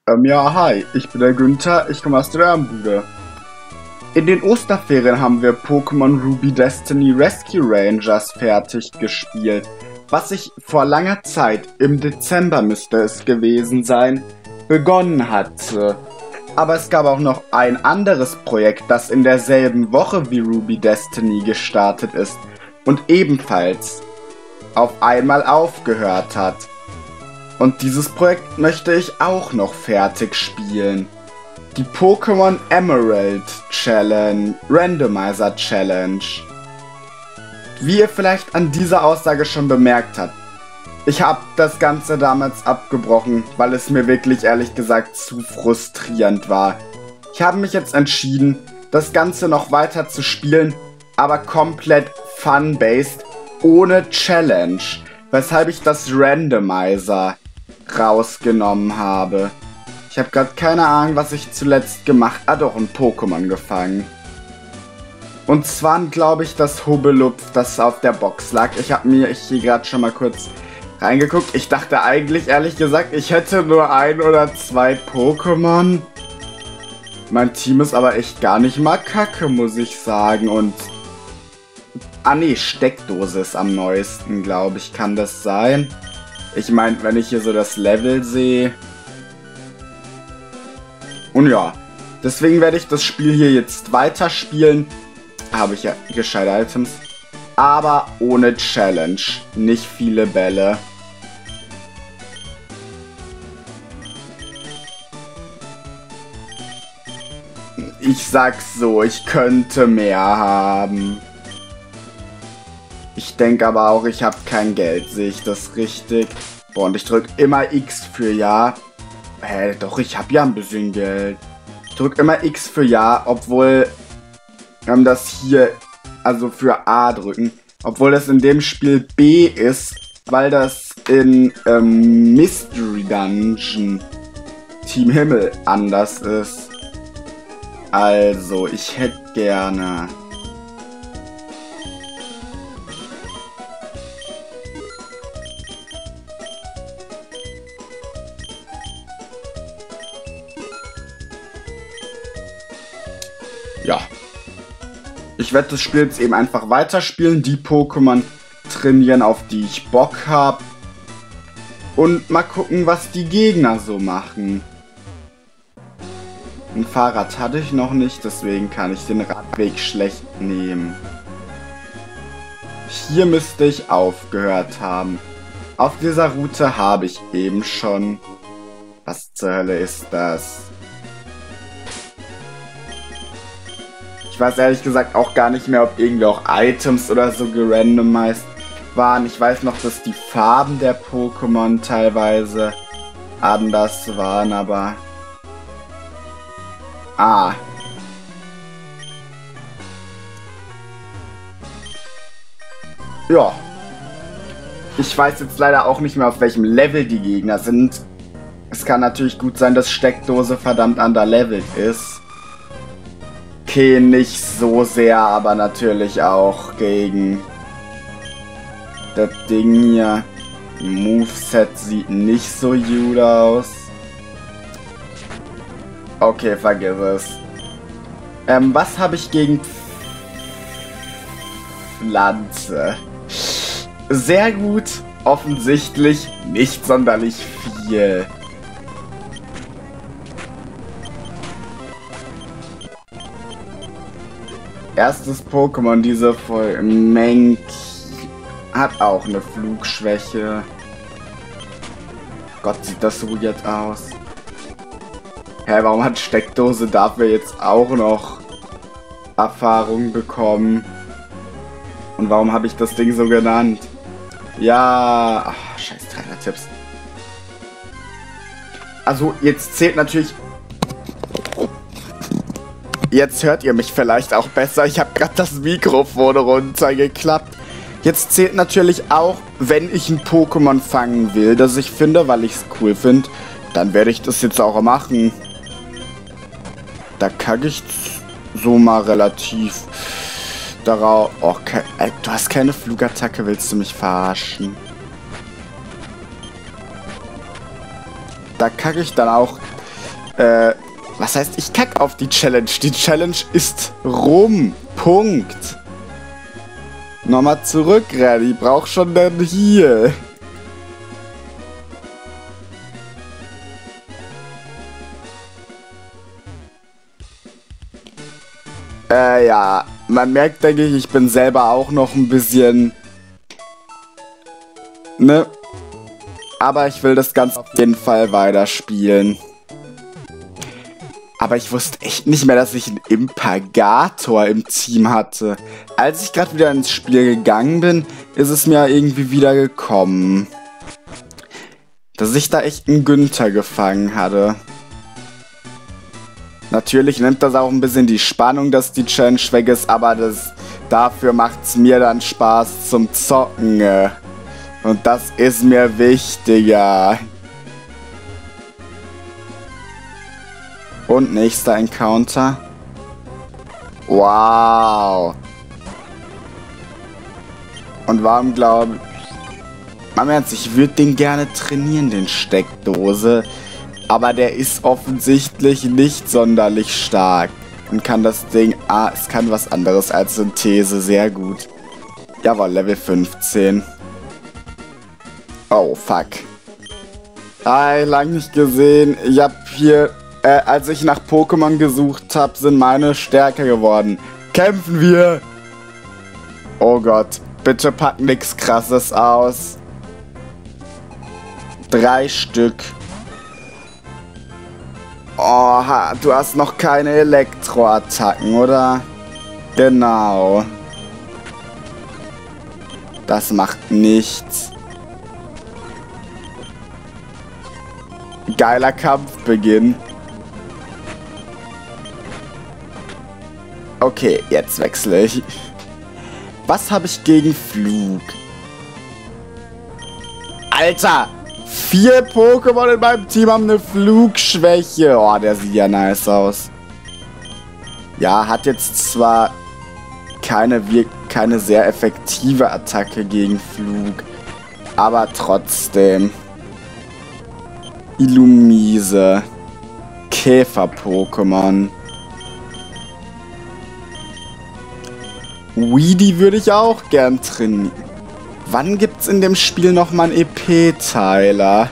Ja, hi, ich bin der Günther, ich komme aus der Ermbude. In den Osterferien haben wir Pokémon Ruby Destiny Rescue Rangers fertig gespielt, was ich vor langer Zeit, im Dezember müsste es gewesen sein, begonnen hatte. Aber es gab auch noch ein anderes Projekt, das in derselben Woche wie Ruby Destiny gestartet ist und ebenfalls auf einmal aufgehört hat. Und dieses Projekt möchte ich auch noch fertig spielen. Die Pokémon Emerald Challenge, Randomizer Challenge. Wie ihr vielleicht an dieser Aussage schon bemerkt habt, ich habe das Ganze damals abgebrochen, weil es mir wirklich ehrlich gesagt zu frustrierend war. Ich habe mich jetzt entschieden, das Ganze noch weiter zu spielen, aber komplett fun-based, ohne Challenge, weshalb ich das Randomizer rausgenommen habe. Ich habe gerade keine Ahnung, was ich zuletzt gemacht habe. Doch, ein Pokémon gefangen. Und zwar glaube ich das Hobelupf, das auf der Box lag. Ich habe mir hier gerade schon mal kurz reingeguckt. Ich dachte eigentlich, ehrlich gesagt, ich hätte nur ein oder zwei Pokémon. Mein Team ist aber echt gar nicht mal kacke, muss ich sagen. Und ah nee, Steckdose ist am neuesten, glaube ich. Kann das sein? Ich meine, wenn ich hier so das Level sehe. Und ja, deswegen werde ich das Spiel hier jetzt weiterspielen. Habe ich ja gescheite Items. Aber ohne Challenge. Nicht viele Bälle. Ich sag's so, ich könnte mehr haben. Ich denke aber auch, ich habe kein Geld. Sehe ich das richtig? Boah, und ich drücke immer X für Ja. Doch, ich habe ja ein bisschen Geld. Ich drücke immer X für Ja, obwohl das hier, also für A drücken, obwohl das in dem Spiel B ist, weil das in Mystery Dungeon Team Himmel anders ist. Also, ich hätte gerne. Ja. Ich werde das Spiel jetzt eben einfach weiterspielen, die Pokémon trainieren, auf die ich Bock habe. Und mal gucken, was die Gegner so machen. Ein Fahrrad hatte ich noch nicht, deswegen kann ich den Radweg schlecht nehmen. Hier müsste ich aufgehört haben. Auf dieser Route habe ich eben schon. Was zur Hölle ist das? Ich weiß ehrlich gesagt auch gar nicht mehr, ob irgendwie auch Items oder so gerandomized waren. Ich weiß noch, dass die Farben der Pokémon teilweise anders waren, aber... Ah. Ja. Ich weiß jetzt leider auch nicht mehr, auf welchem Level die Gegner sind. Es kann natürlich gut sein, dass Steckdose verdammt underlevelt ist. Okay, nicht so sehr, aber natürlich auch gegen das Ding hier. Moveset sieht nicht so gut aus. Okay, vergiss es. Was habe ich gegen Pflanze? Sehr gut, offensichtlich nicht sonderlich viel. Erstes Pokémon dieser Folge. Menki hat auch eine Flugschwäche. Gott, sieht das so jetzt aus. Hä, warum hat Steckdose dafür jetzt auch noch Erfahrung bekommen? Und warum habe ich das Ding so genannt? Ja, ach, scheiß Trainertipps. Also, jetzt zählt natürlich... Jetzt hört ihr mich vielleicht auch besser. Ich habe gerade das Mikrofon runtergeklappt. Jetzt zählt natürlich auch, wenn ich ein Pokémon fangen will, das ich finde, weil ich es cool finde, dann werde ich das jetzt auch machen. Da kacke ich so mal relativ darauf. Oh, du hast keine Flugattacke, willst du mich verarschen? Da kacke ich dann auch Was heißt, ich kack auf die Challenge? Die Challenge ist rum. Punkt. Nochmal zurückrennen. Ich brauch schon den hier. Ja. Man merkt, denke ich, ich bin selber auch noch ein bisschen... Ne? Aber ich will das Ganze auf jeden Fall weiterspielen. Aber ich wusste echt nicht mehr, dass ich einen Impagator im Team hatte. Als ich gerade wieder ins Spiel gegangen bin, ist es mir irgendwie wieder gekommen. Dass ich da echt einen Günther gefangen hatte. Natürlich nimmt das auch ein bisschen die Spannung, dass die Challenge weg ist, aber dafür macht es mir dann Spaß zum Zocken. Und das ist mir wichtiger. Und nächster Encounter. Wow. Und warum glaube ich... Mal im Ernst, ich würde den gerne trainieren, den Steckdose. Aber der ist offensichtlich nicht sonderlich stark. Und kann das Ding... Ah, es kann was anderes als Synthese. Sehr gut. Jawohl, Level 15. Oh, fuck. Hi, lang nicht gesehen. Ich hab hier... als ich nach Pokémon gesucht habe, sind meine stärker geworden. Kämpfen wir! Oh Gott, bitte pack nix Krasses aus. 3 Stück. Oh, du hast noch keine Elektroattacken, oder? Genau. Das macht nichts. Geiler Kampfbeginn. Okay, jetzt wechsle ich. Was habe ich gegen Flug? Alter! 4 Pokémon in meinem Team haben eine Flugschwäche. Oh, der sieht ja nice aus. Ja, hat jetzt zwar keine sehr effektive Attacke gegen Flug. Aber trotzdem. Illumise. Käfer-Pokémon. Weedy würde ich auch gern trainieren. Wann gibt's in dem Spiel nochmal einen EP-Teiler?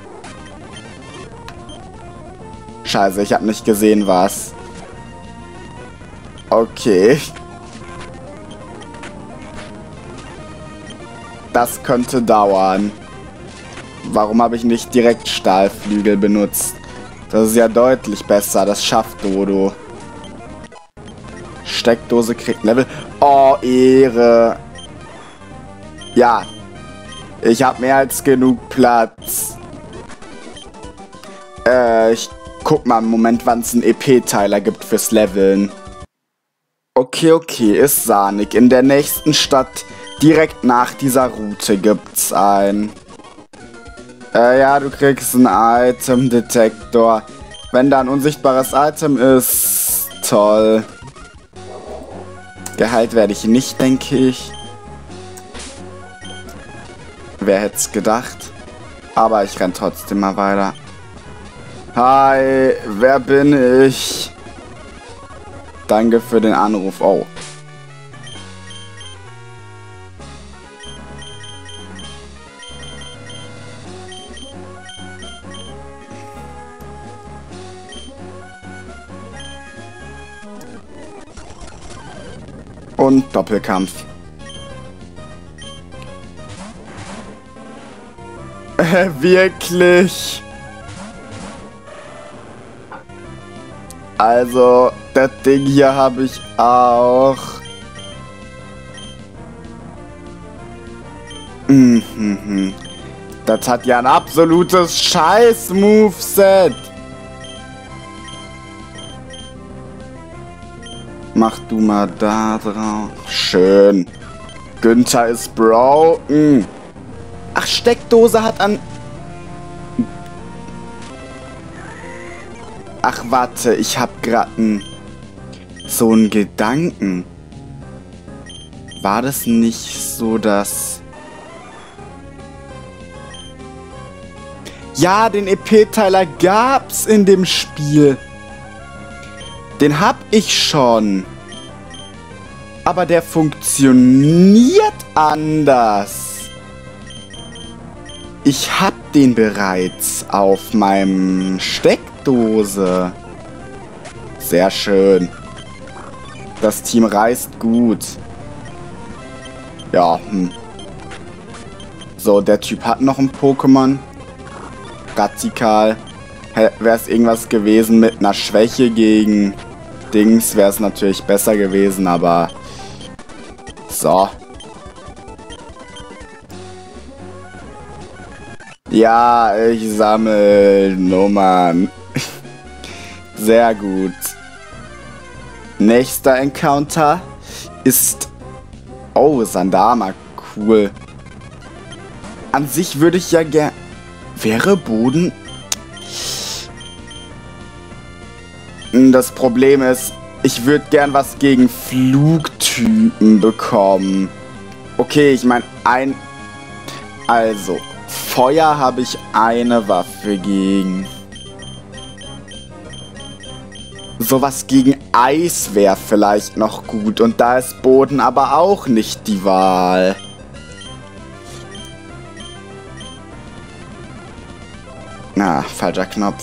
Scheiße, ich habe nicht gesehen, was. Okay. Das könnte dauern. Warum habe ich nicht direkt Stahlflügel benutzt? Das ist ja deutlich besser, das schafft Dodo. Steckdose kriegt Level. Oh, Ehre. Ja. Ich habe mehr als genug Platz. Ich guck mal im Moment, wann es einen EP-Teiler gibt fürs Leveln. Okay, ist Sonic. In der nächsten Stadt, direkt nach dieser Route, gibt's einen. Ja, du kriegst einen Item-Detektor. Wenn da ein unsichtbares Item ist, toll. Geheilt werde ich nicht, denke ich. Wer hätte es gedacht? Aber ich renn trotzdem mal weiter. Hi, wer bin ich? Danke für den Anruf. Oh. Und Doppelkampf. Wirklich? Also, das Ding hier habe ich auch. Das hat ja ein absolutes Scheiß-Moveset. Mach du mal da drauf. Schön. Günther ist broken. Ach, Steckdose hat an... Ach, warte, ich hab grad so einen Gedanken. War das nicht so, dass... Ja, den EP-Teiler gab's in dem Spiel. Den hab ich schon. Aber der funktioniert anders. Ich hab den bereits auf meinem Steckdose. Sehr schön. Das Team reist gut. Ja, So, der Typ hat noch ein Pokémon. Radikal. Wäre es irgendwas gewesen mit einer Schwäche gegen Dings, wäre es natürlich besser gewesen, aber... So. Ja, ich sammle Nummern. Sehr gut. Nächster Encounter ist... Oh, Sandama. Cool. An sich würde ich ja gern... Wäre Boden... Das Problem ist, ich würde gern was gegen Flugtypen bekommen. Okay, ich meine, Also, Feuer habe ich eine Waffe gegen. Sowas gegen Eis wäre vielleicht noch gut. Und da ist Boden aber auch nicht die Wahl. Na, falscher Knopf.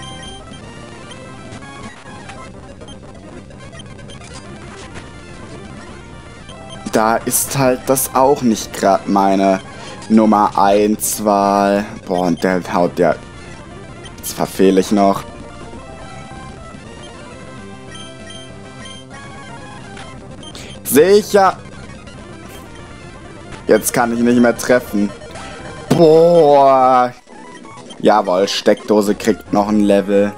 Da ist halt das auch nicht gerade meine Nummer 1 Wahl. Boah, und der haut ja... Jetzt verfehle ich noch. Sicher. Jetzt kann ich nicht mehr treffen. Boah. Jawohl, Steckdose kriegt noch ein Level.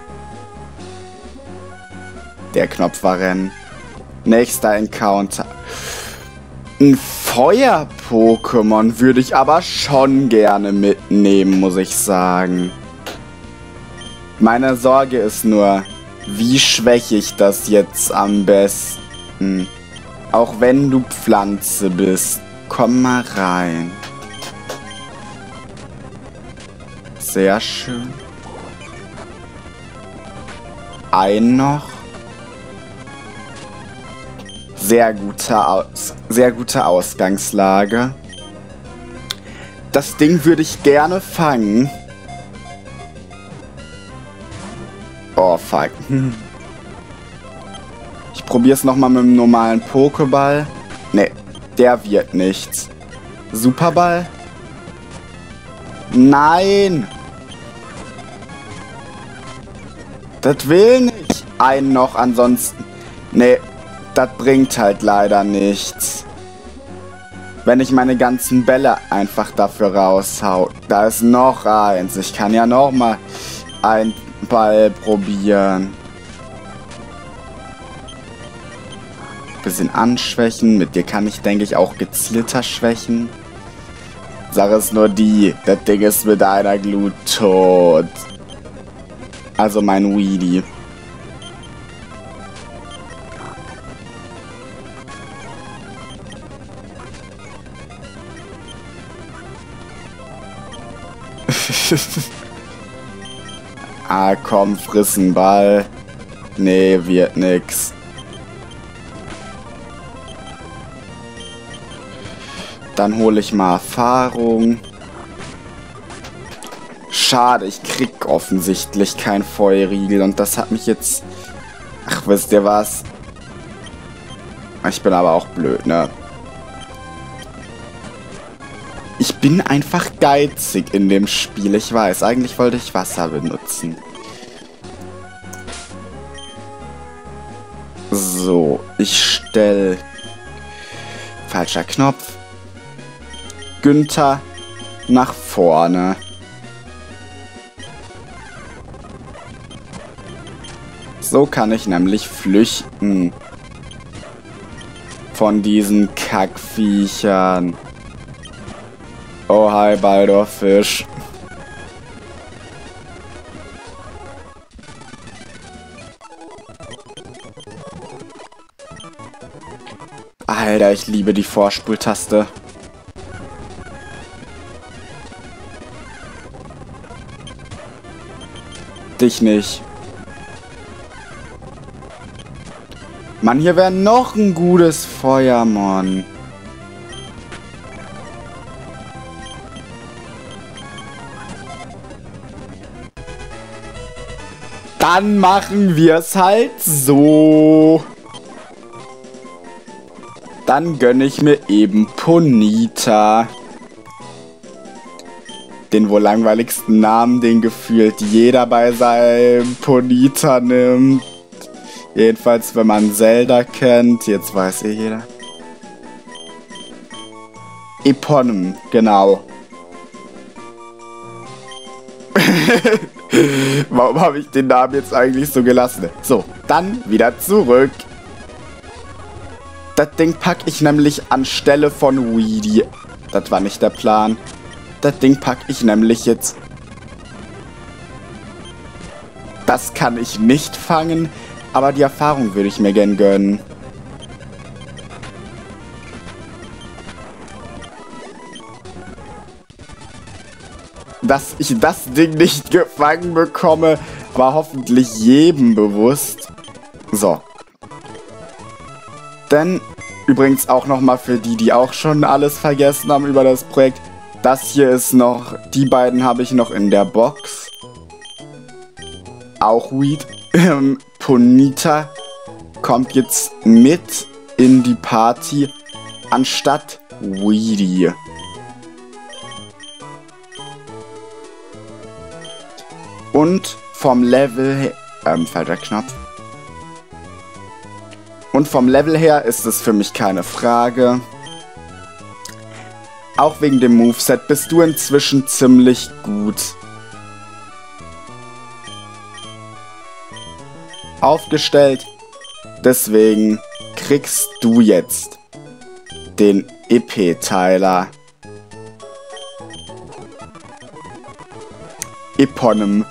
Der Knopf war Rennen. Nächster Encounter. Ein Feuer-Pokémon würde ich aber schon gerne mitnehmen, muss ich sagen. Meine Sorge ist nur, wie schwäche ich das jetzt am besten? Auch wenn du Pflanze bist, komm mal rein. Sehr schön. Ein noch. Sehr gute Ausgangslage. Das Ding würde ich gerne fangen. Oh, fuck. Ich probiere es nochmal mit dem normalen Pokéball. Ne, der wird nichts. Superball? Nein! Das will nicht. Einen noch, ansonsten... Ne. Das bringt halt leider nichts. Wenn ich meine ganzen Bälle einfach dafür raushau. Da ist noch eins. Ich kann ja noch mal einen Ball probieren. Bisschen anschwächen. Mit dir kann ich, denke ich, auch gezielter schwächen. Sache ist nur die. Das Ding ist mit einer Glut tot. Also mein Weedy. Ah, komm, friss einen Ball. Nee, wird nix. Dann hole ich mal Erfahrung. Schade, ich krieg offensichtlich kein Feuerriegel und das hat mich jetzt... Ach, wisst ihr was? Ich bin aber auch blöd, ne? Ich bin einfach geizig in dem Spiel, ich weiß. Eigentlich wollte ich Wasser benutzen. So, ich stelle... Falscher Knopf. Günther nach vorne. So kann ich nämlich flüchten. Von diesen Kackviechern. Oh, hi, Baldorfisch. Alter, ich liebe die Vorspultaste. dich nicht. Mann, hier wäre noch ein gutes Feuer, Mann. Dann machen wir es halt so. Dann gönne ich mir eben Ponyta. Den wohl langweiligsten Namen, den gefühlt jeder bei seinem Ponyta nimmt. Jedenfalls, wenn man Zelda kennt. Jetzt weiß jeder. Eponym, genau. Warum habe ich den Namen jetzt eigentlich so gelassen? So, dann wieder zurück. Das Ding packe ich nämlich anstelle von Weedy. Das war nicht der Plan. Das Ding packe ich nämlich jetzt. Das kann ich nicht fangen, aber die Erfahrung würde ich mir gern gönnen. Dass ich das Ding nicht gefangen bekomme, war hoffentlich jedem bewusst. So. Dann übrigens auch nochmal für die, die auch schon alles vergessen haben über das Projekt. Das hier ist noch, die beiden habe ich noch in der Box. Auch Weed. Ponyta kommt jetzt mit in die Party anstatt Weedy. Und vom Level her, falscher Knopf. Und vom Level her ist es für mich keine Frage. Auch wegen dem Moveset bist du inzwischen ziemlich gut aufgestellt. Deswegen kriegst du jetzt den EP-Teiler. Eponym.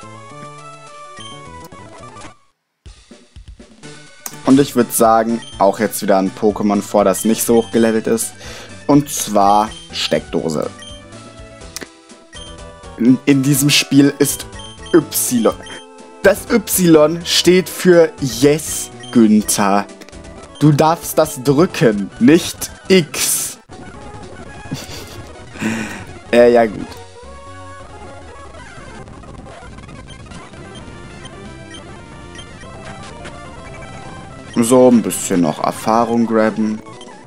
Und ich würde sagen, auch jetzt wieder ein Pokémon vor, das nicht so hoch gelevelt ist. Und zwar Steckdose. In diesem Spiel ist Y. Das Y steht für Yes, Günther. Du darfst das drücken, nicht X. Ja gut. So, ein bisschen noch Erfahrung grabben.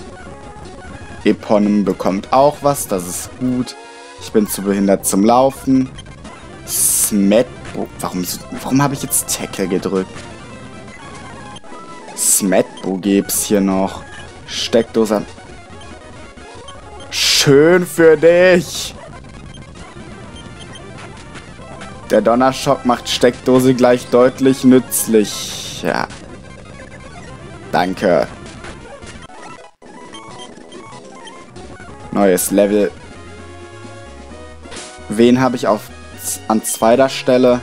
Eponym bekommt auch was, das ist gut. Ich bin zu behindert zum Laufen. Smetbo. Warum habe ich jetzt Tackle gedrückt? Smetbo gibt's hier noch. Steckdose. Schön für dich. Der Donnerschock macht Steckdose gleich deutlich nützlich. Ja. Danke. Neues Level. Wen habe ich an zweiter Stelle?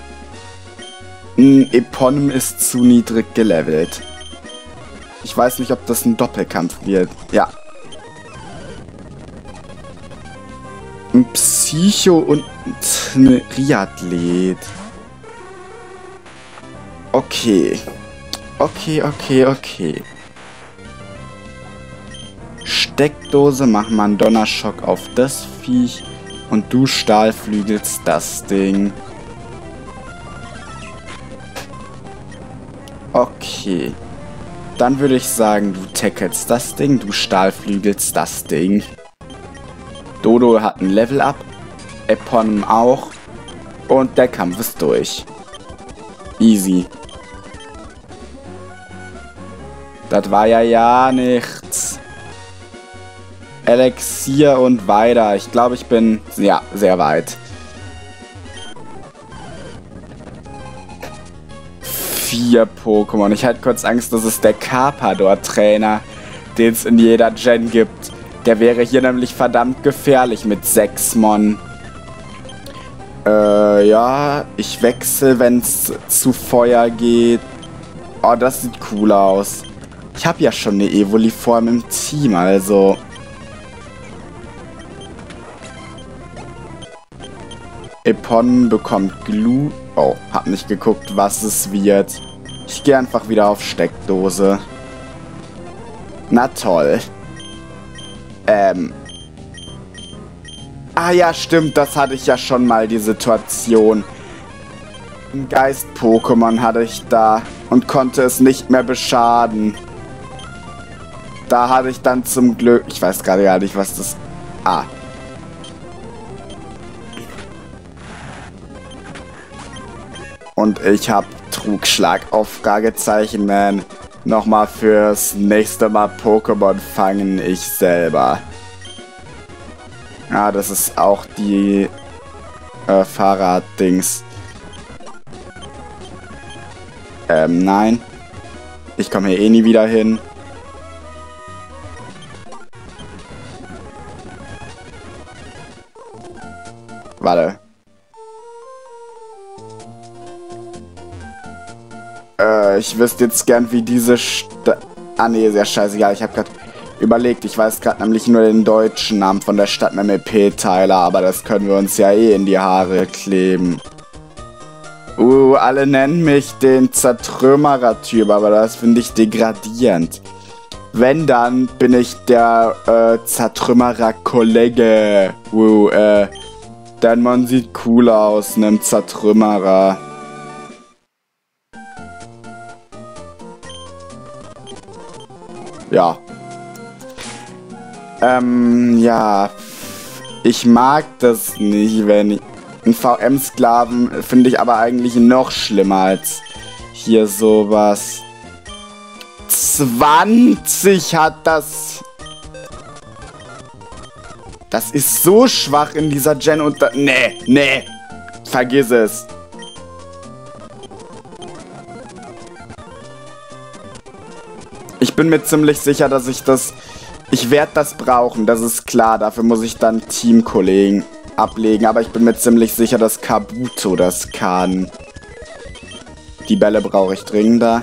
Eponym ist zu niedrig gelevelt. Ich weiß nicht, ob das ein Doppelkampf wird. Ja. Ein Psycho und ein Triathlet. Okay. Okay. Steckdose, mach mal einen Donnerschock auf das Viech. Und du stahlflügelst das Ding. Okay. Dann würde ich sagen, du tackelst das Ding, du stahlflügelst das Ding. Dodo hat ein Level Up. Eponym auch. Und der Kampf ist durch. Easy. Das war ja nichts. Elixier und weiter. Ich glaube, ich bin, ja, sehr weit. 4 Pokémon. Ich hatte kurz Angst, dass es der Carpador-Trainer, den es in jeder Gen gibt. Der wäre hier nämlich verdammt gefährlich mit 6 Mon. Ja, ich wechsle, wenn es zu Feuer geht. Oh, das sieht cool aus. Ich habe ja schon eine Evoliform im Team, also... Pon bekommt Glue. Oh, hab nicht geguckt, was es wird. Ich gehe einfach wieder auf Steckdose. Na toll. Ah ja, stimmt, das hatte ich ja schon mal, die Situation. Ein Geist-Pokémon hatte ich da und konnte es nicht mehr beschaden. Da hatte ich dann zum Glück... Ich weiß gerade gar nicht, was das... Ah. Und ich habe Trugschlag auf Fragezeichen, man. Nochmal fürs nächste Mal Pokémon fangen, ich selber. Ah, das ist auch die Fahrraddings. Nein. Ich komme hier eh nie wieder hin. Warte. Ich wüsste jetzt gern, wie diese Ah, nee, ist ja scheißegal. Ich habe gerade überlegt. Ich weiß gerade nämlich nur den deutschen Namen von der Stadt mit MP-Teiler, aber das können wir uns ja eh in die Haare kleben. Alle nennen mich den Zertrümmerer-Typ, aber das finde ich degradierend. Wenn, dann bin ich der Zertrümmerer-Kollege. Denn man sieht cool aus, einem Zertrümmerer. Ja. Ja. Ich mag das nicht, wenn ich... Einen VM-Sklaven finde ich aber eigentlich noch schlimmer als hier sowas. 20 hat das... Das ist so schwach in dieser Gen und... Nee. Vergiss es. Ich bin mir ziemlich sicher, dass ich das... Ich werde das brauchen, das ist klar. Dafür muss ich dann Teamkollegen ablegen. Aber ich bin mir ziemlich sicher, dass Kabuto das kann. Die Bälle brauche ich dringender.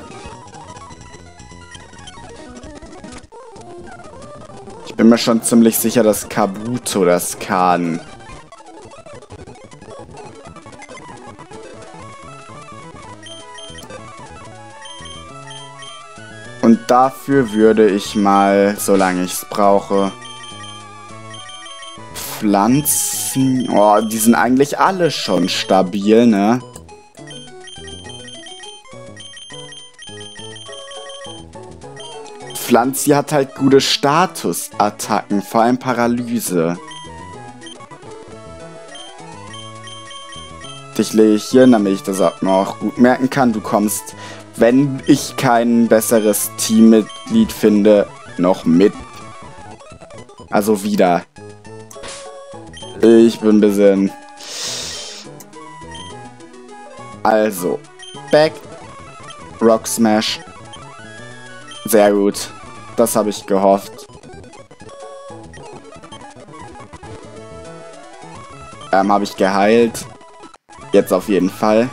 Ich bin mir schon ziemlich sicher, dass Kabuto das kann. Und dafür würde ich mal, solange ich es brauche, Pflanzen... Oh, die sind eigentlich alle schon stabil, ne? Pflanzi hat halt gute Statusattacken, vor allem Paralyse. Dich lege ich hier, damit ich das auch gut merken kann. Du kommst, wenn ich kein besseres Teammitglied finde, noch mit. Also wieder. Ich bin ein bisschen... Also. Back. Rock Smash. Sehr gut. Das habe ich gehofft. Habe ich geheilt. Jetzt auf jeden Fall.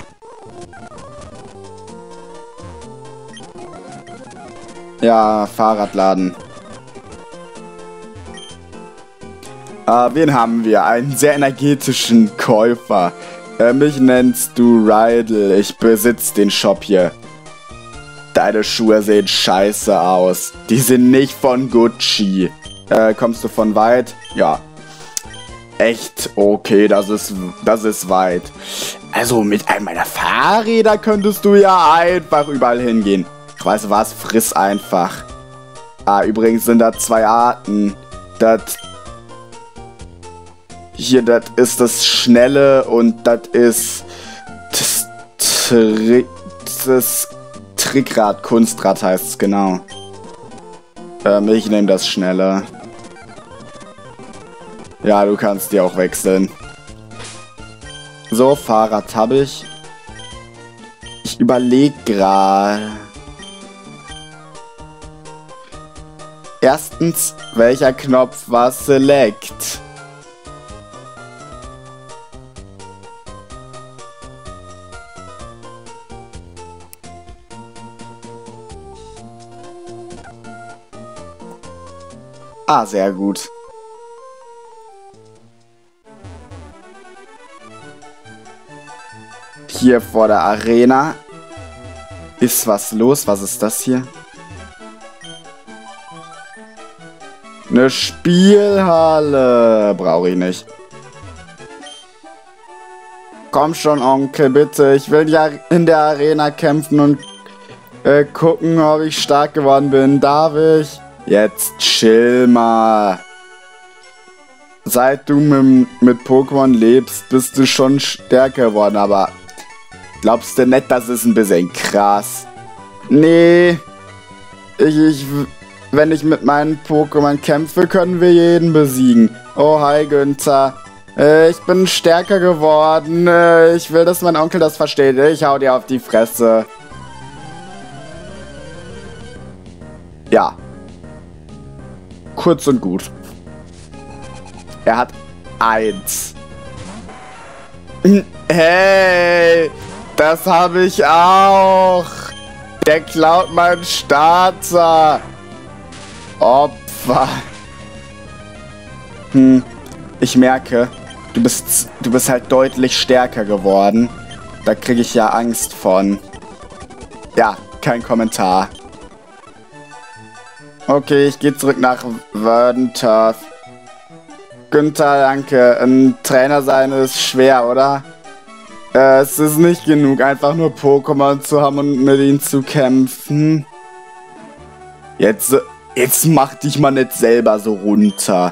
Ja, Fahrradladen. Wen haben wir? Einen sehr energetischen Käufer. Mich nennst du Rydell. Ich besitze den Shop hier. Deine Schuhe sehen scheiße aus. Die sind nicht von Gucci. Kommst du von weit? Ja. Echt? Okay, das ist weit. Also mit einem meiner Fahrräder könntest du ja einfach überall hingehen. Weißt du was? Friss einfach. Übrigens sind da zwei Arten. Hier, das ist das Schnelle und das ist das Trickrad, Kunstrad heißt es, genau. Ich nehme das Schnelle. Ja, du kannst die auch wechseln. So, Fahrrad habe ich. Ich überlege gerade. Erstens, welcher Knopf war Select? Sehr gut. hier vor der Arena. Ist was los? Was ist das hier? Eine Spielhalle. Brauche ich nicht. Komm schon, Onkel, bitte. Ich will ja in der Arena kämpfen und gucken, ob ich stark geworden bin. Darf ich? Jetzt chill mal. Seit du mit Pokémon lebst, bist du schon stärker geworden, aber glaubst du nicht, das ist ein bisschen krass? Nee. Wenn ich mit meinen Pokémon kämpfe, können wir jeden besiegen. Oh, hi Günther. Ich bin stärker geworden. Ich will, dass mein Onkel das versteht. Ich hau dir auf die Fresse. Ja. Kurz und gut. Er hat 1. Hey, das habe ich auch. Der klaut meinen Starter. Opfer. Ich merke, du bist halt deutlich stärker geworden. Da kriege ich ja Angst von. Ja, kein Kommentar. Okay, ich gehe zurück nach Verdanturf. Günther, danke. Ein Trainer sein ist schwer, oder? Es ist nicht genug, einfach nur Pokémon zu haben und mit ihnen zu kämpfen. Jetzt mach dich mal nicht selber so runter.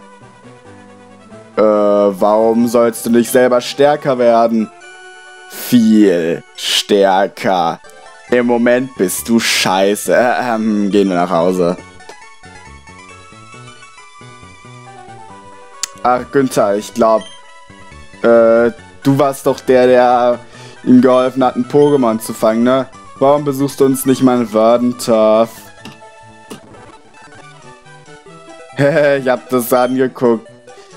Warum sollst du nicht selber stärker werden? Viel stärker. Im Moment bist du scheiße. Gehen wir nach Hause. Ach, Günther, ich glaube, du warst doch der ihm geholfen hat, ein Pokémon zu fangen, ne? Warum besuchst du uns nicht mal in Verdanturf? Ich hab das angeguckt.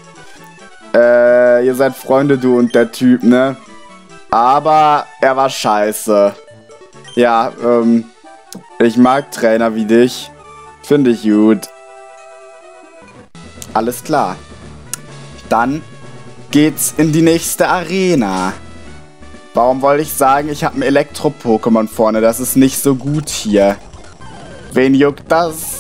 Ihr seid Freunde, du und der Typ, ne? Aber er war scheiße. Ja, ich mag Trainer wie dich. Finde ich gut. Alles klar. Dann geht's in die nächste Arena. Warum wollte ich sagen, ich habe ein Elektro-Pokémon vorne? Das ist nicht so gut hier. Wen juckt das?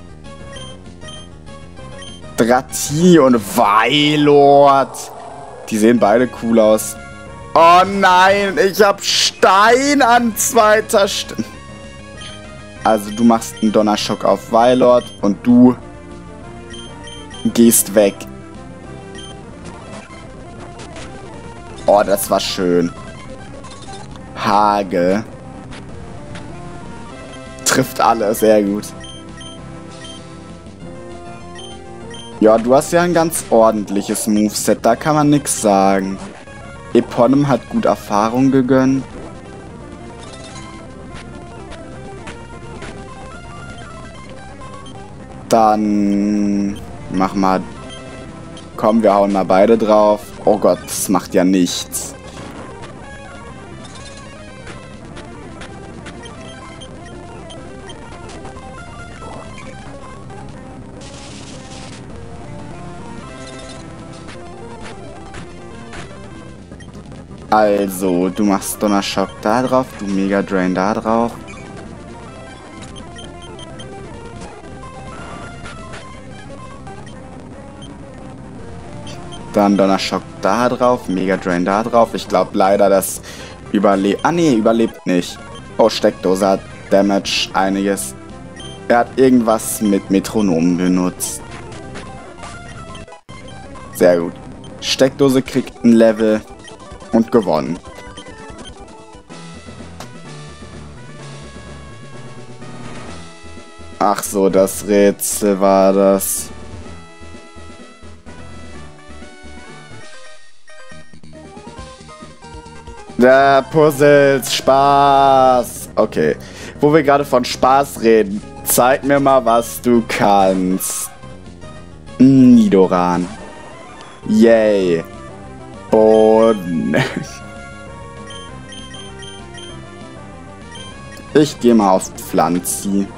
Dratini und Wailord. Die sehen beide cool aus. Oh nein, ich hab Stein an zweiter Stelle. Also du machst einen Donnerschock auf Wailord und du gehst weg. Oh, das war schön. Hagel. Trifft alle, sehr gut. Ja, du hast ja ein ganz ordentliches Moveset, da kann man nichts sagen. Eponym hat gut Erfahrung gegönnt. Dann mach mal. Komm, wir hauen mal beide drauf. Oh Gott, das macht ja nichts. Also, du machst Donnerschock da drauf, du Mega Drain da drauf. Dann Donnerschock da drauf, Mega Drain da drauf. Ich glaube leider, das überlebt. Ah nee, überlebt nicht. Oh, Steckdose hat Damage einiges. Er hat irgendwas mit Metronom benutzt. Sehr gut. Steckdose kriegt ein Level und gewonnen. Ach so, das Rätsel war das. Der Puzzles, Spaß. Okay, wo wir gerade von Spaß reden, zeig mir mal, was du kannst. Nidoran. Yay. Boden. Ich gehe mal auf Pflanzi.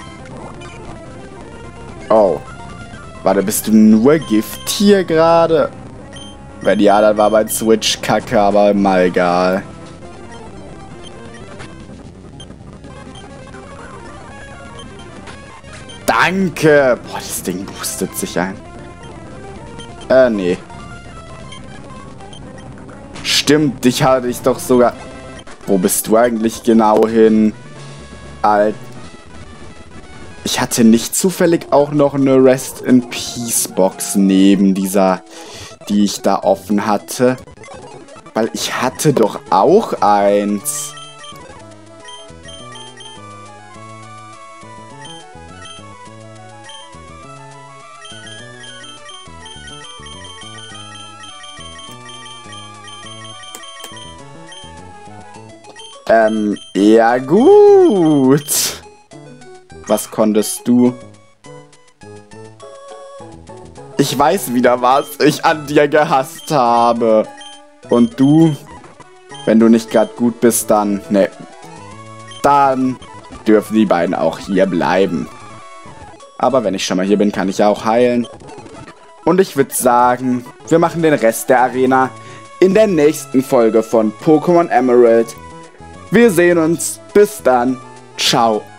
Oh. Warte, bist du nur Gift hier gerade? Wenn ja, dann war mein Switch kacke, aber mal egal. Danke. Boah, das Ding boostet sich ein. Nee. Stimmt, dich hatte ich doch sogar... Wo bist du eigentlich genau hin? Ich hatte nicht zufällig auch noch eine Rest in Peace Box neben dieser, die ich da offen hatte. Weil ich hatte doch auch eins. Ja gut. Was konntest du? Ich weiß wieder, was ich an dir gehasst habe. Und du? Wenn du nicht gerade gut bist, dann... Ne. Dann dürfen die beiden auch hier bleiben. Aber wenn ich schon mal hier bin, kann ich ja auch heilen. Und ich würde sagen, wir machen den Rest der Arena in der nächsten Folge von Pokémon Emerald. Wir sehen uns. Bis dann. Ciao.